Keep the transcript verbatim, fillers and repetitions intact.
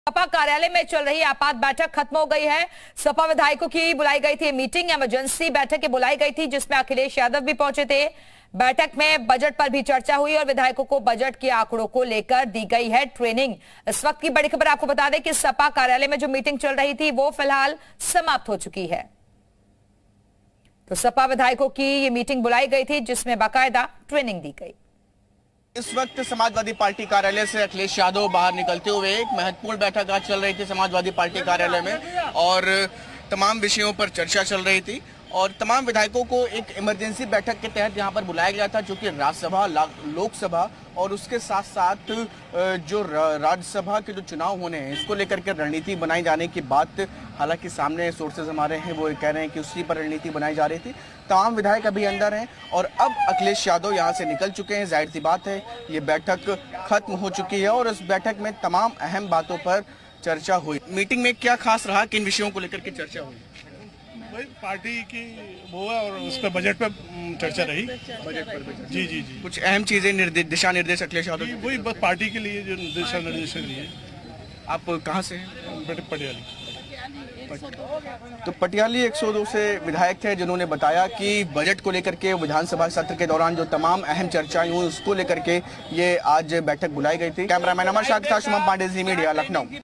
सपा कार्यालय में चल रही आपात बैठक खत्म हो गई है। सपा विधायकों की बुलाई गई थी मीटिंग, इमरजेंसी बैठक की बुलाई गई थी जिसमें अखिलेश यादव भी पहुंचे थे। बैठक में बजट पर भी चर्चा हुई और विधायकों को बजट के आंकड़ों को लेकर दी गई है ट्रेनिंग। इस वक्त की बड़ी खबर आपको बता दें कि सपा कार्यालय में जो मीटिंग चल रही थी वो फिलहाल समाप्त हो चुकी है। तो सपा विधायकों की ये मीटिंग बुलाई गई थी जिसमें बाकायदा ट्रेनिंग दी गई। इस वक्त समाजवादी पार्टी कार्यालय से अखिलेश यादव बाहर निकलते हुए एक महत्वपूर्ण बैठक आज चल रही थी समाजवादी पार्टी कार्यालय में और तमाम विषयों पर चर्चा चल रही थी और तमाम विधायकों को एक इमरजेंसी बैठक के तहत यहां पर बुलाया गया था, जो कि राज्यसभा, लोकसभा और उसके साथ साथ जो राज्यसभा के जो चुनाव होने हैं इसको लेकर के रणनीति बनाई जाने की बात, हालांकि सामने सोर्सेज हमारे हैं वो कह रहे हैं कि उसी पर रणनीति बनाई जा रही थी। तमाम विधायक अभी अंदर हैं और अब अखिलेश यादव यहां से निकल चुके हैं। जाहिर सी बात है ये बैठक खत्म हो चुकी है और इस बैठक में तमाम अहम बातों पर चर्चा हुई। मीटिंग में क्या खास रहा, किन विषयों को लेकर के चर्चा हुई? भाई पार्टी की वो है और उस पर बजट पे चर्चा रही। बजट पर जी जी जी कुछ अहम चीजें निर्देश, दिशा निर्देश अखिलेश यादव वही बस पार्टी के लिए जो दिशा निर्देश दिए। आप कहाँ से हैं? पटियाली। तो पटियाली एक सौ दो से विधायक थे जिन्होंने बताया कि बजट को लेकर के विधानसभा सत्र के दौरान जो तमाम अहम चर्चाएं हुई उसको लेकर के ये आज बैठक बुलाई गई थी। कैमरामैन अमर शाह के साथ शुभम पांडे, जी मीडिया, लखनऊ।